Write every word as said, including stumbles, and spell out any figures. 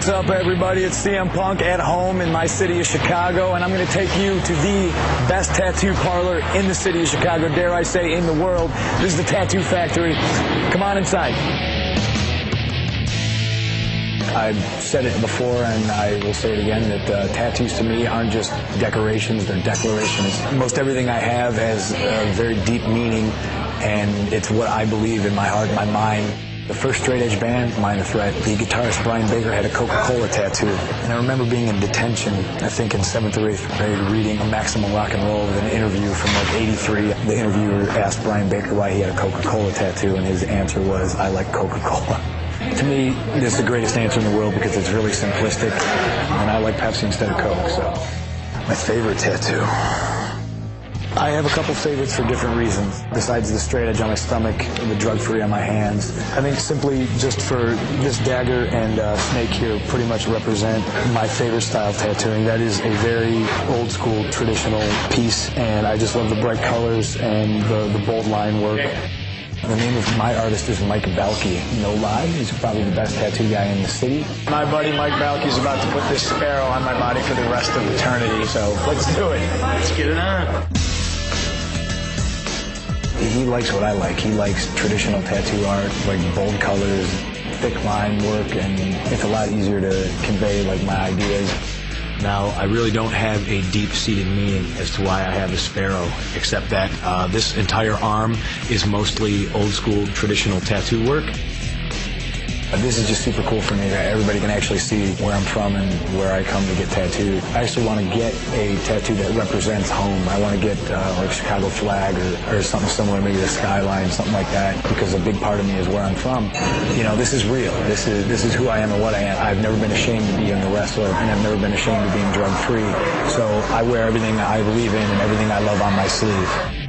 What's up, everybody? It's C M Punk at home in my city of Chicago, and I'm going to take you to the best tattoo parlor in the city of Chicago, dare I say, in the world. This is the Tattoo Factory. Come on inside. I've said it before, and I will say it again, that uh, tattoos to me aren't just decorations, they're declarations. Most everything I have has a very deep meaning, and it's what I believe in my heart, my mind. The first straight edge band, Minor Threat, the guitarist Brian Baker had a Coca-Cola tattoo. And I remember being in detention, I think in seventh or eighth grade, reading a Maximum Rock and Roll with an interview from like eighty-three. The interviewer asked Brian Baker why he had a Coca-Cola tattoo, and his answer was, "I like Coca-Cola." To me, this is the greatest answer in the world because it's really simplistic, and I like Pepsi instead of Coke, so. My favorite tattoo. I have a couple favorites for different reasons. Besides the straight edge on my stomach, the drug-free on my hands. I think simply just for this dagger and uh, snake here pretty much represent my favorite style of tattooing. That is a very old-school, traditional piece, and I just love the bright colors and the, the bold line work. The name of my artist is Mike Balke. No lie, he's probably the best tattoo guy in the city. My buddy Mike Balke is about to put this sparrow on my body for the rest of eternity, so let's do it. Let's get it on. He likes what I like. He likes traditional tattoo art, like bold colors, thick line work, and it's a lot easier to convey like my ideas. Now, I really don't have a deep-seated meaning as to why I have a sparrow, except that uh, this entire arm is mostly old-school traditional tattoo work. This is just super cool for me that everybody can actually see where I'm from and where I come to get tattooed. I actually want to get a tattoo that represents home. I want to get uh, like Chicago flag or, or something similar, maybe the skyline, something like that, because a big part of me is where I'm from. You know, this is real. This is this is who I am and what I am. I've never been ashamed of being a wrestler, and I've never been ashamed of being drug-free. So I wear everything I believe in and everything I love on my sleeve.